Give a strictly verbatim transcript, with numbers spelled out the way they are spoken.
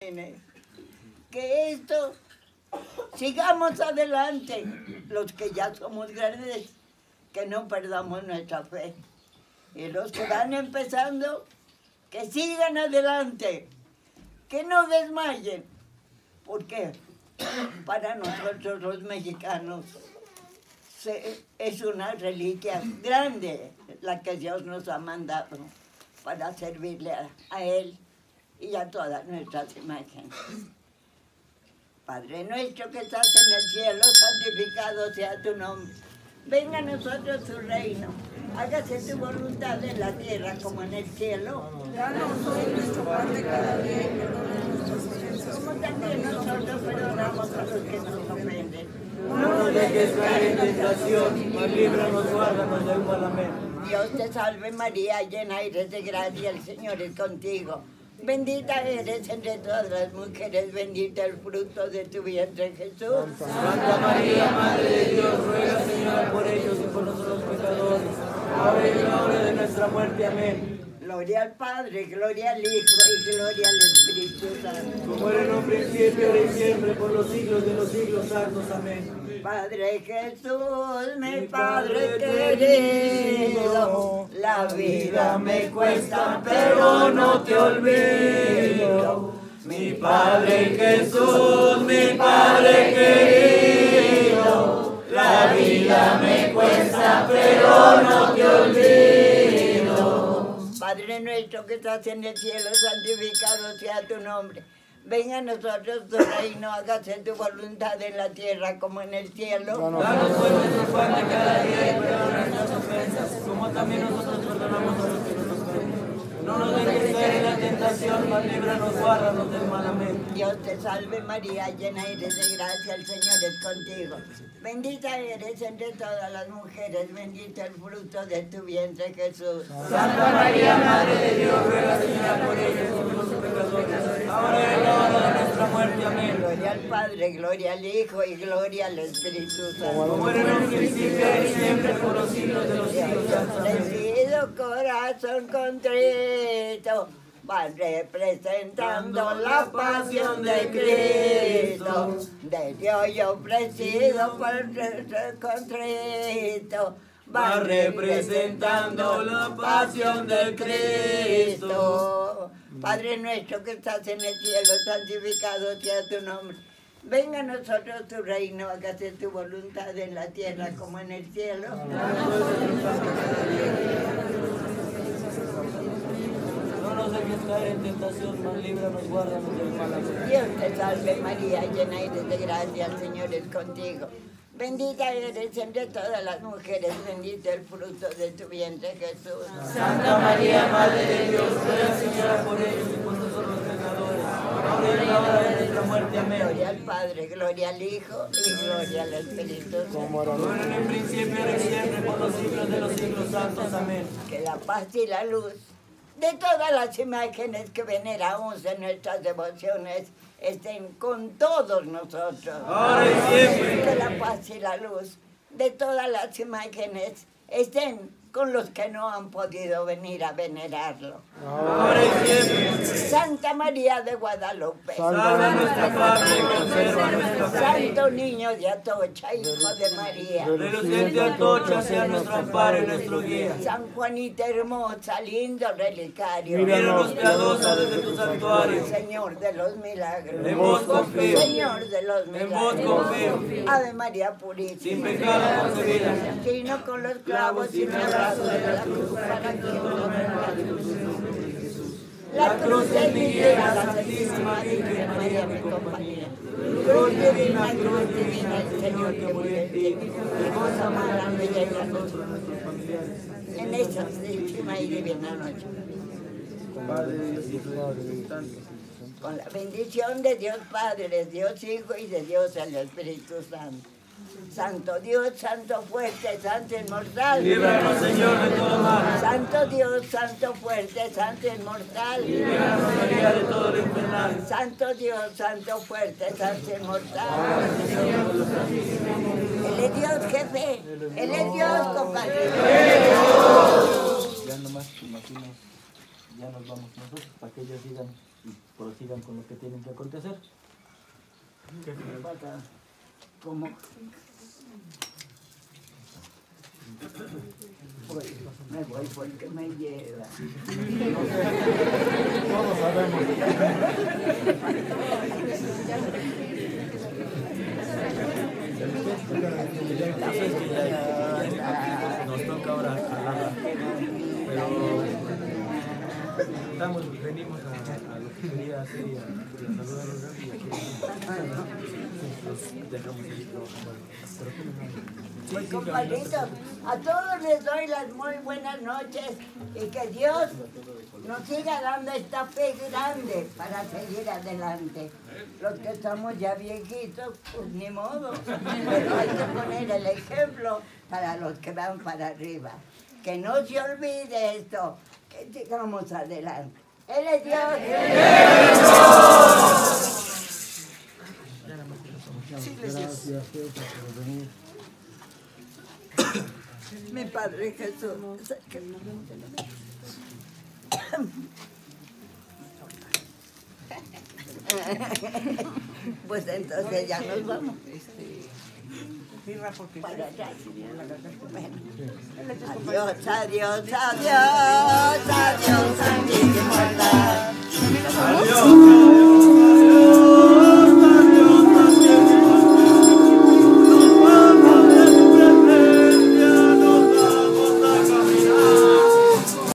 Que esto, sigamos adelante, los que ya somos grandes, que no perdamos nuestra fe. Y los que van empezando, que sigan adelante, que no desmayen, porque para nosotros los mexicanos se, es una reliquia grande la que Dios nos ha mandado para servirle a, a Él y a todas nuestras imágenes. Padre nuestro que estás en el cielo, santificado sea tu nombre. Venga a nosotros tu reino. Hágase tu voluntad en la tierra como en el cielo. Danos hoy nuestro pan de cada día y perdona nuestras ofensas. Como también nosotros perdonamos a los que nos ofenden. No nos dejes caer en tentación, mas líbranos, guárdanos del mal. Amén. Dios te salve María, llena eres de gracia, el Señor es contigo. Bendita eres entre todas las mujeres, bendito el fruto de tu vientre, Jesús. Santa María, Madre de Dios, ruega, Señora, por ellos y por nosotros los pecadores, ahora y en la hora de nuestra muerte. Amén. Gloria al Padre, gloria al Hijo y gloria al Espíritu Santo. Como era en un principio, ahora y siempre, por los siglos de los siglos santos. Amén. Padre Jesús, mi Padre querido, la vida me cuesta, pero no te olvido. Mi Padre Jesús, mi Padre querido, la vida me cuesta, pero no te olvido. Padre nuestro que estás en el cielo, santificado sea tu nombre. Venga a nosotros tu reino, hágase tu voluntad en la tierra como en el cielo. Danos hoy nuestro pan de cada día y perdona nuestras ofensas, como también nosotros perdonamos a los que nos ofenden. No nos dejes caer en la tentación, mas líbranos, guárdanos del mal. Amén. Dios te salve María, llena eres de gracia, el Señor es contigo. Bendita eres entre todas las mujeres, bendito el fruto de tu vientre, Jesús. Santa María, Madre de Dios, ruega, Señora, por ellos y por los pecadores, ahora y en la hora de nuestra muerte. Amén. Gloria al Padre, gloria al Hijo y gloria al Espíritu Santo. Como era en un principio, ahora y siempre, por los siglos de los siglos santos. Amén. Bendito corazón contrito, van representando la pasión de Cristo. De Dios yo ofrecido por el contrito, Va representando la pasión de Cristo. Padre nuestro que estás en el cielo, santificado sea tu nombre. Venga a nosotros tu reino, hágase tu voluntad en la tierra como en el cielo. No nos dejes caer en tentación, mas líbranos, guárdanos del mal. Amén. Dios te salve María, llena eres de gracia, el Señor es contigo. Bendita eres entre todas las mujeres, bendito el fruto de tu vientre, Jesús. Santa María, Madre de Dios, ruega, Señora, por ellos y por nosotros los pecadores, ahora y en la hora de nuestra muerte. Amén. Gloria al Padre, gloria al Hijo y gloria al Espíritu Santo. Como en el principio, ahora y siempre, por los siglos de los siglos santos. Amén. Que la paz y la luz de todas las imágenes que veneramos en nuestras devociones estén con todos nosotros. Ahora y siempre. Que la paz y la luz de todas las imágenes estén con los que no han podido venir a venerarlo. Ahora y siempre. Santa María de Guadalupe. Salva nuestra patria y conserva nuestra fe. Santo Niño de Atocha, Hijo de María. Reluciente Atocha sea nuestro amparo y nuestro guía. San Juanita hermosa, lindo relicario. Míranos piadosa desde tu santuario. Señor de los milagros. En vos confío. Señor de los En vos milagros. confío. Ave María Purísima. Sin pecado concebida. Sino con los clavos y un abrazo de la cruz para que no me La cruz de mi vida, la Santísima Virgen María, mi compañía. Cruz divina, cruz divina, el Señor que murió en ti. Qué cosa más grande y grandiosa. En esta santísima y divina noche. Padre de Dios, Hijo de Dios, Santo. Con la bendición de Dios Padre, de Dios Hijo y de Dios el Espíritu Santo. Santo Dios, Santo fuerte, Santo inmortal. Líbranos, Señor, de todo mal. Santo Dios, Santo fuerte, Santo inmortal. Líbranos, María, de todo lo infernal. Santo Dios, Santo fuerte, Santo inmortal. Él es Dios, jefe. Él es Dios, compadre. Ya nomás, te imaginas, ya nos vamos nosotros para que ellos sigan y prosigan con lo que tienen que acontecer. ¿Cómo? Voy, me voy porque me lleva. Todos sabemos. Nos toca ahora jalarla, pero estamos, venimos a, a lo que quería hacer y a, y a saludar a los grandes y aquí los dejamos seguir trabajando. Pues compadritos, a todos les doy las muy buenas noches y que Dios nos siga dando esta fe grande para seguir adelante. Los que estamos ya viejitos, pues ni modo, pero hay que poner el ejemplo para los que van para arriba. Que no se olvide esto, que sigamos adelante. Él es Dios. Gracias, Jefa, por venir. Mi Padre Jesús. Pues entonces ya nos vamos. Para allá. Bueno. Adiós, adiós, adiós, adiós, adiós, adiós.